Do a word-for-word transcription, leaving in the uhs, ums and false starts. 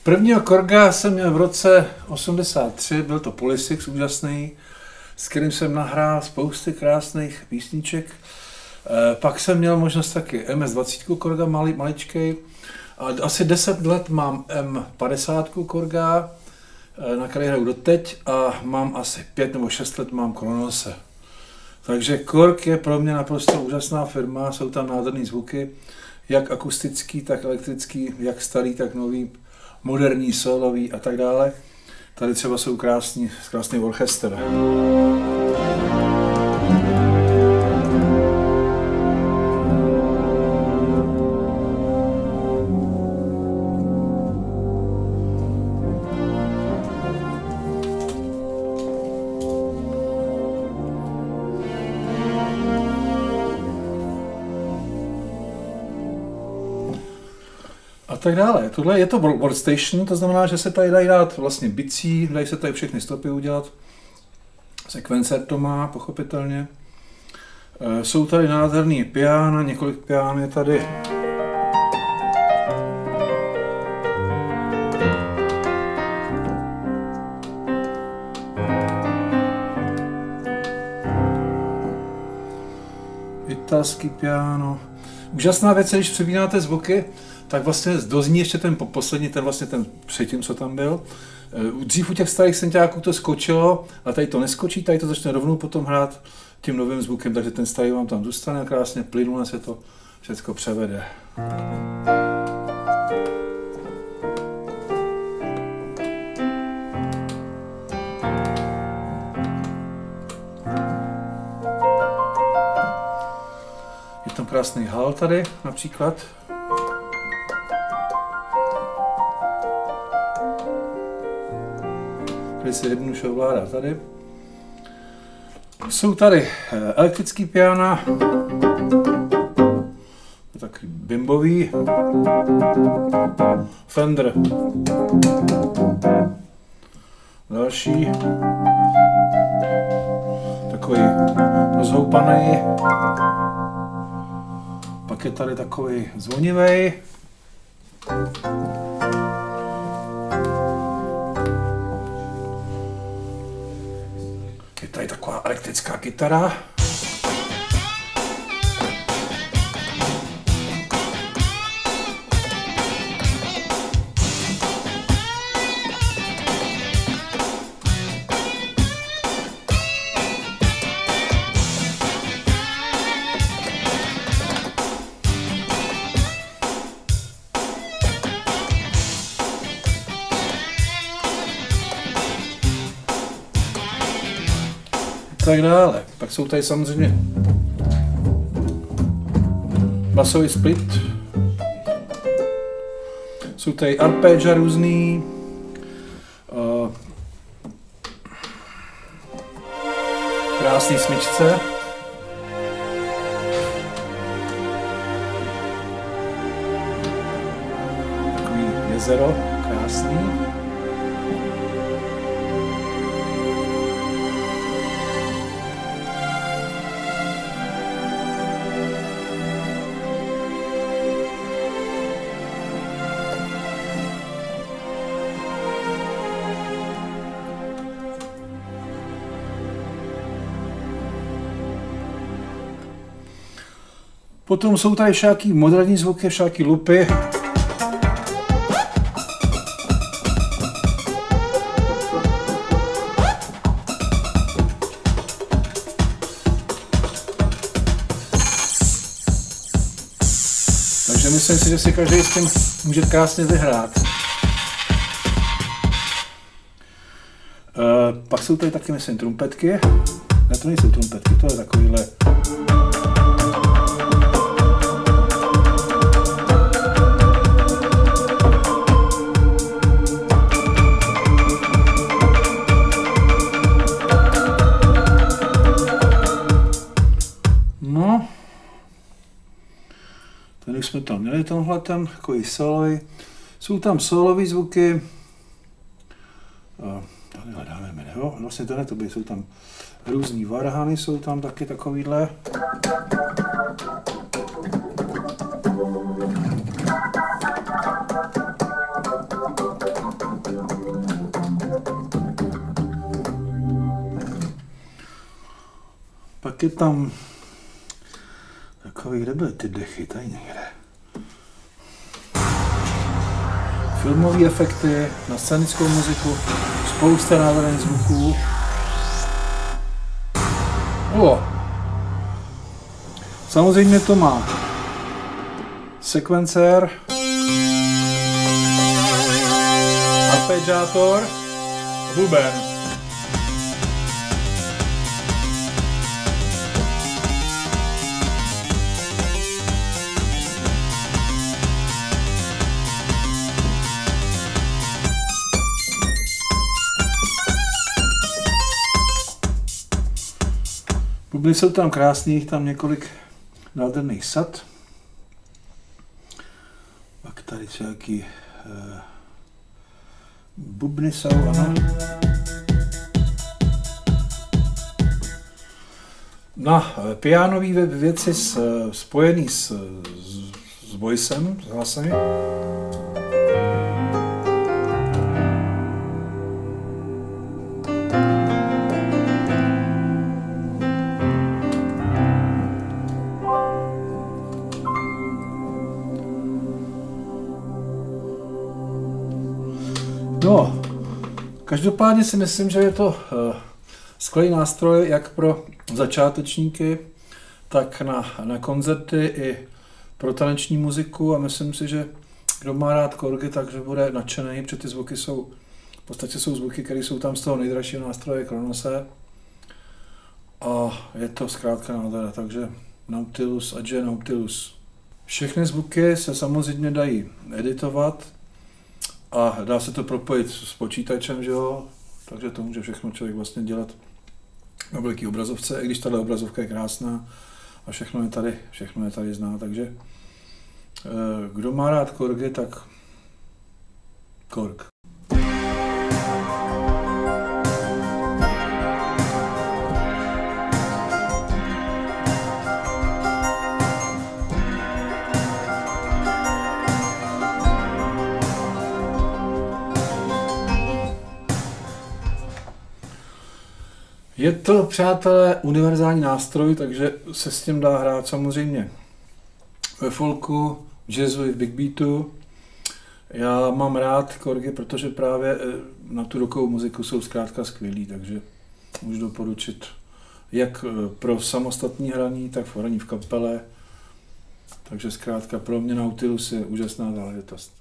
Prvního Korga jsem měl v roce osmdesát tři, byl to Polysix úžasný, s kterým jsem nahrál spousty krásných písniček. Pak jsem měl možnost taky M S dvacet Korga malý, maličkej. A asi deset let mám M padesát Korga, na který hraju doteď, a mám asi pět nebo šest let mám Kronose. Takže Korg je pro mě naprosto úžasná firma, jsou tam nádherný zvuky, jak akustický, tak elektrický, jak starý, tak nový, moderní, solový a tak dále. Tady třeba jsou krásný, krásný orchestr. A tak dále. Tohle je to workstation, to znamená, že se tady dají dát vlastně bicí, dají se tady všechny stopy udělat. Sekvencer to má, pochopitelně. Jsou tady nádherný piano, několik pián je tady. Italský piano. Úžasná věc, když přebínáte zvuky, tak vlastně dozní ještě ten poslední, ten vlastně ten předtím, co tam byl. Dřív u těch starých synťáků to skočilo, a tady to neskočí, tady to začne rovnou potom hrát tím novým zvukem, takže ten starý vám tam zůstane a krásně plynule se to všechno převede. Je tam krásný hal tady například. Tady se jednoduše ovládá tady. Jsou tady elektrický piana, takový bimbový, Fender, další, takový rozhoupaný, pak je tady takový zvonivý. Je tady taková elektrická kytara. Tak dále. Pak jsou tady samozřejmě basový split, jsou tady arpeggia různý, uh, krásný smyčce, takový jezero, krásný. Potom jsou tady všaký moderní zvuky, všaký lupy. Takže myslím si, že si každý s tím může krásně vyhrát. Uh, pak jsou tady taky, myslím, trumpetky. Ne, to nejsou trumpetky, to je takovýhle. No, tady jsme tam měli tenhle ten, takový solový. Jsou tam solový zvuky. Tady hledáme jméno, jo? Vlastně tohle to by, jsou tam různý varhany, jsou tam taky takovýhle. Pak je tam takový, kde byly ty dechy, tady někde. Filmové efekty, na scenickou muziku, spousta nádherných zvuků. O! Samozřejmě to má sekvencér, arpeggiátor a buben. Bubny jsou tam krásný, jich tam několik nádherných sad. Pak tady nějaký uh, bubny jsou, ano. Na pianové věci spojený s, s, s voicem, s hlasem. No, každopádně si myslím, že je to uh, skvělý nástroj jak pro začátečníky, tak na, na koncerty i pro taneční muziku a myslím si, že kdo má rád korgy, takže bude nadšený, protože ty zvuky jsou, v podstatě jsou zvuky, které jsou tam z toho nejdražšího nástroje Kronose a je to zkrátka nádhera, takže Nautilus, Adže Nautilus. Všechny zvuky se samozřejmě dají editovat, a dá se to propojit s počítačem, že jo? Takže to může všechno člověk vlastně dělat na velké obrazovce, i když tahle obrazovka je krásná a všechno je tady, všechno je tady zná, takže kdo má rád korgy, tak korg. Je to, přátelé, univerzální nástroj, takže se s tím dá hrát samozřejmě ve folku, v jazzu i v big beatu. Já mám rád korgy, protože právě na tu rockovou muziku jsou zkrátka skvělý, takže můžu doporučit jak pro samostatní hraní, tak v hraní v kapele. Takže zkrátka pro mě Nautilus je úžasná záležitost.